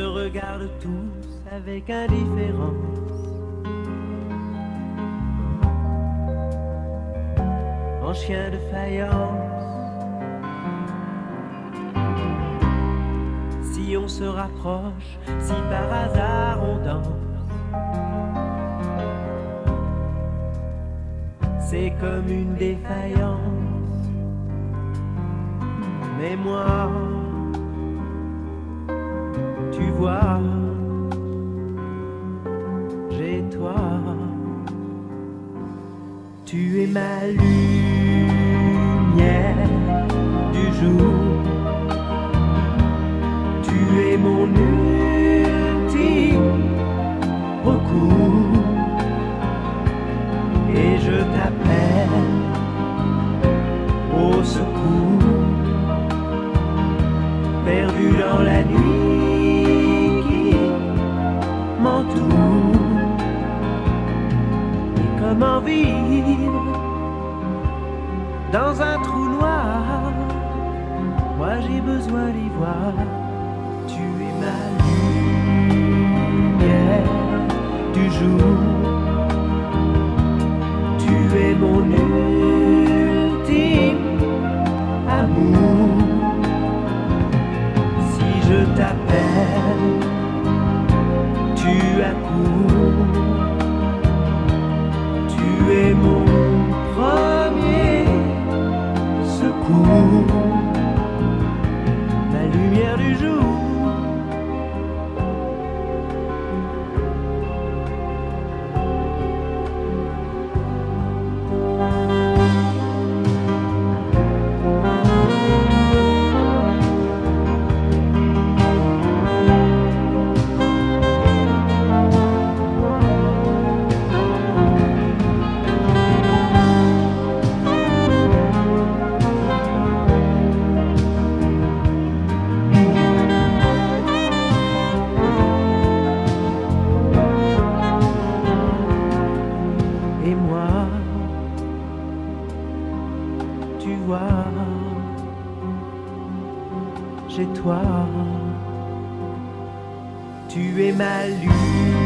regardent tous avec indifférence, en chien de faïence. Si on se rapproche, si par hasard on danse, c'est comme une défaillance. Mais moi, tu vois, j'ai toi. Tu es ma lumière du jour, tu es mon ultime recours, et je t'appelle au secours, perdu dans la nuit qui m'entoure. Et comment vivre dans un trou noir? Moi j'ai besoin d'y voir. Tu es ma lumière du jour, tu es mon ultime amour. Si je t'appelle, tu accours. Tu es mon premier secours, ma lumière du jour. Et moi, tu vois, j'ai toi. Tu es ma lumière